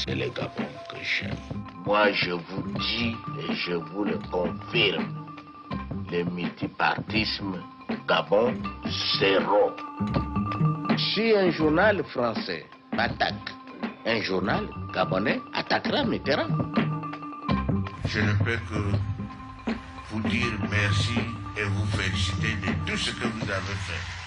c'est le Gabon que j'aime. Moi, je vous dis et je vous le confirme, le multipartisme au Gabon, zéro. Si un journal français m'attaque, un journal gabonais attaquera Mitterrand. Je ne peux que vous dire merci et vous féliciter de tout ce que vous avez fait.